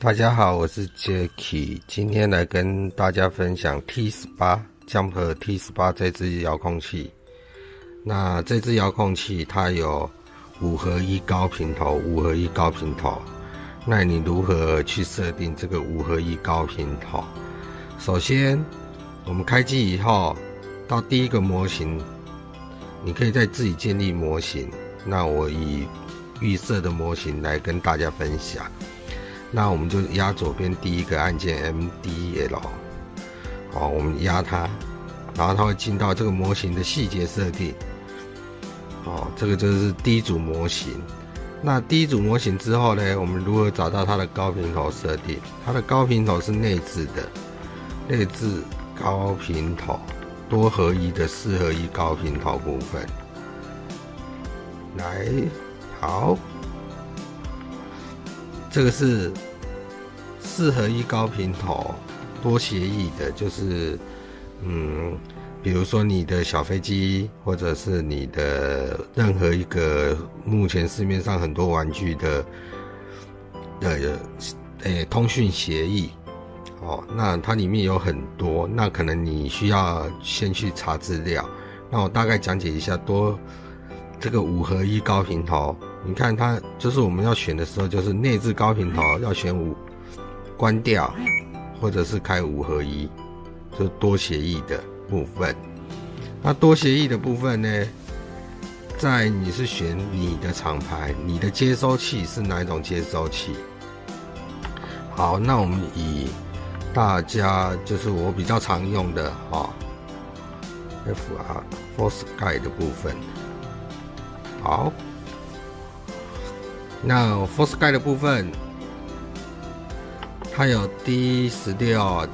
大家好，我是 Jacky， 今天来跟大家分享 T18 Jump T18 这支遥控器。那这支遥控器它有5合1高频头、5合1高频头。那你如何去设定这个5合1高频头？首先，我们开机以后到第一个模型，你可以再自己建立模型。那我以预设的模型来跟大家分享。那我们就压左边第一个按键 MDL， 好，我们压它，然后它会进到这个模型的细节设定。好，这个就是第一组模型。那第一组模型之后呢，我们如何找到它的高频头设定？它的高频头是内置的，内置高频头，多合一的4合1高频头部分。来，好。这个是4合1高频头，多协议的，就是比如说你的小飞机，或者是你的任何一个目前市面上很多玩具的通讯协议，那它里面有很多，那可能你需要先去查资料。那我大概讲解一下这个5合1高频头。你看它就是我们要选的时候，就是内置高频头要选5，关掉或者是开5合1，就是多协议的部分。那多协议的部分呢，在你是选你的厂牌，你的接收器是哪一种接收器。好，那我们以大家就是我比较常用的FOSSGUIDE 的部分。好，那 FOSSGUIDE 的部分，它有 D16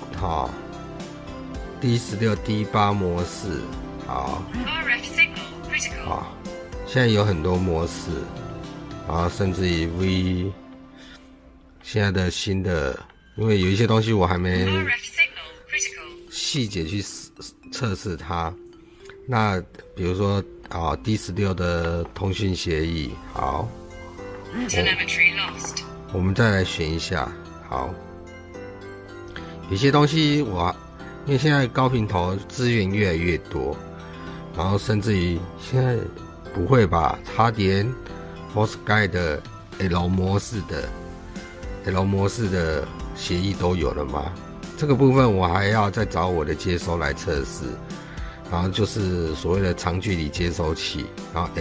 D16 D8 模式。好，现在有很多模式，然后甚至于 V 现在的新的，因为有一些东西我还没细节去测试它。那比如说D16 的通讯协议。好，我们再来选一下。好，有些东西因为现在高频头资源越来越多，然后甚至于现在不会吧，它连 FOSSGUIDE 的 L 模式的协议都有了吗？这个部分我还要再找我的接收来测试。然后就是所谓的长距离接收器，然后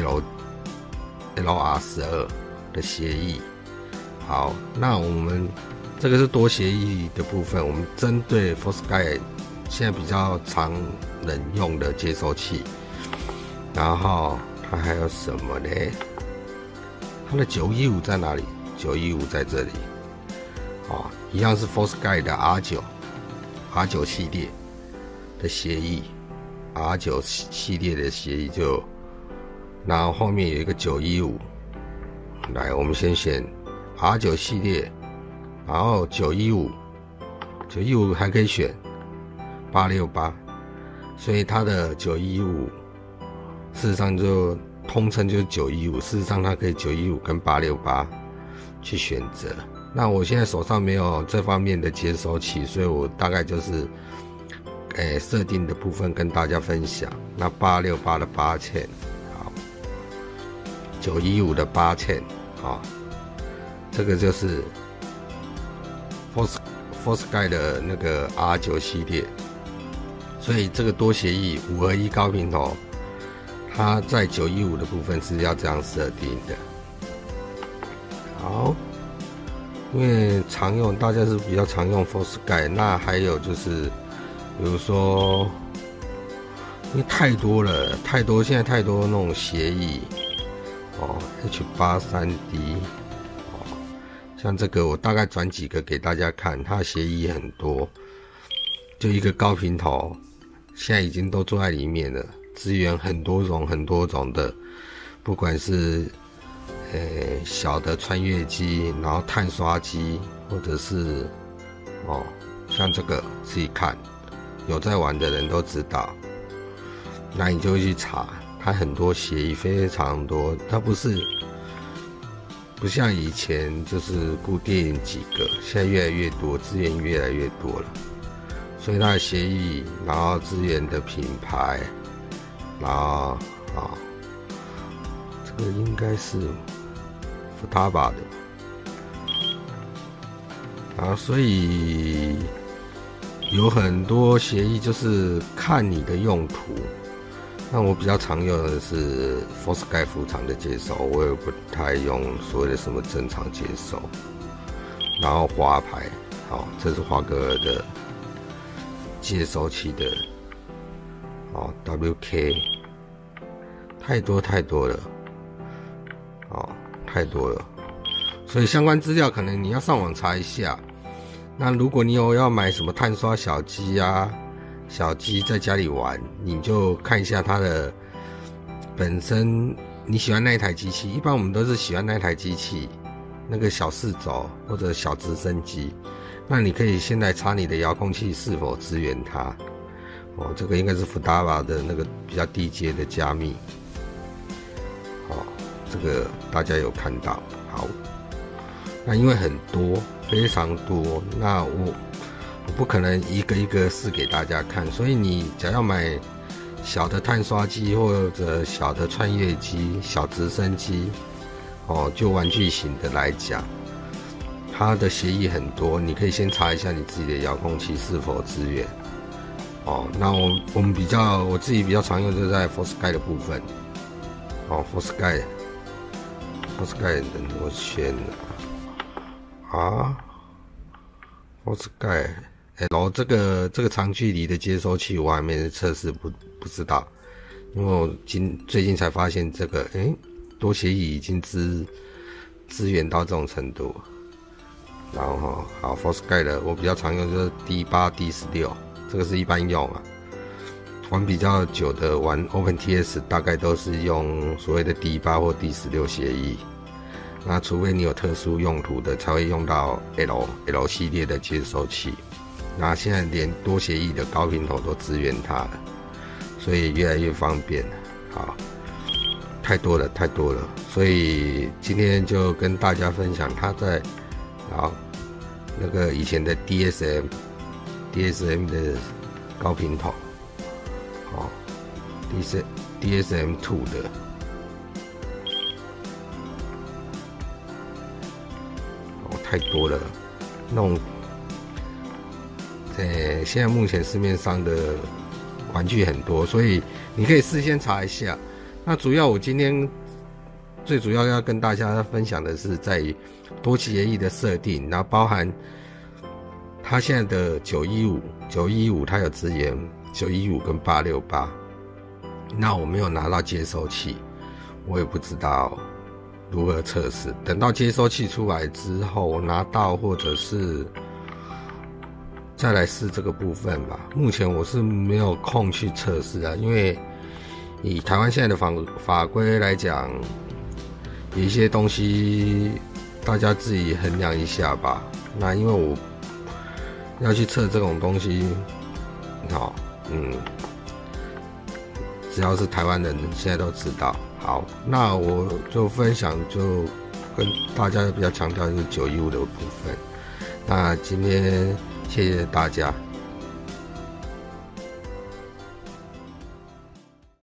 LR12 的协议。好，那我们这个是多协议的部分，我们针对 FOSSGUIDE 现在比较常人用的接收器。然后它还有什么呢？它的915在哪里？915在这里。一样是 FOSSGUIDE 的 R9 系列的协议。R9 系列的协议然后后面有一个915，来，我们先选 R9 系列，然后915还可以选868，所以它的915事实上就通称就是915，事实上它可以915跟868去选择。那我现在手上没有这方面的接收器，所以我大概就是设定的部分跟大家分享。那868的8000，好，915的8000，好，这个就是FOSSGUIDE 的那个 R9 系列。所以这个多协议5合1高频头，它在915的部分是要这样设定的。好，因为大家是比较常用 FOSSGUIDE， 那还有就是比如说，因为太多了，现在太多那种协议H83D 像这个我大概转几个给大家看，它的协议很多，就一个高频头，现在已经都做在里面了，资源很多种的，不管是小的穿越机，然后碳刷机，或者是像这个自己看。有在玩的人都知道，那你就会去查，它很多协议非常多，它不是不像以前就是固定几个，现在越来越多，资源越来越多了，所以它的协议，然后资源的品牌，然后这个应该是 Futaba 的，所以有很多协议就是看你的用途。那我比较常用的是 FOSSGUIDE 副厂的接收，我也不太用所谓的什么正常接收。然后花牌，这是华格尔的接收器的，WK， 太多了，太多了，所以相关资料可能你要上网查一下。那如果你有要买什么碳刷小机啊，小机在家里玩，你就看一下它的本身你喜欢那一台机器。一般我们都是喜欢那台机器，那个小4轴或者小直升机。那你可以先来查你的遥控器是否支援它。这个应该是 Futaba 的那个比较低阶的加密。这个大家有看到。好，那因为很多，非常多，那我不可能一个一个试给大家看，所以你只要买小的碳刷机或者小的穿越机、小直升机，就玩具型的来讲，它的协议很多，你可以先查一下你自己的遥控器是否支援。那我自己比较常用就是在 FOSSGUIDE 的部分。FOSSGUIDE 等我选FOSSGUIDE L 这个长距离的接收器我还没测试，不知道，因为我最近才发现这个，多协议已经支援到这种程度。然后好 FOSSGUIDE 的我比较常用就是 D8、D16， 这个是一般用啊。玩比较久的玩 OpenTS 大概都是用所谓的 D8 或 D16 协议。那除非你有特殊用途的，才会用到 L 系列的接收器。那现在连多协议的高频头都支援它了，所以越来越方便。好，太多了，所以今天就跟大家分享它在那个以前的 DSM 的高频头，DSM 2的。太多了，那种现在目前市面上的玩具很多，所以你可以事先查一下。那我今天最主要要跟大家分享的是在于多协议的设定，然后包含它现在的915它有支援915跟868，那我没有拿到接收器，我也不知道如何测试。等到接收器出来之后拿到，或者是再来试这个部分吧。目前我是没有空去测试啊，因为以台湾现在的法规来讲，有一些东西大家自己衡量一下吧。那因为我要去测这种东西，只要是台湾人现在都知道。好，那我就分享，就跟大家比较强调就是915的部分。那今天谢谢大家。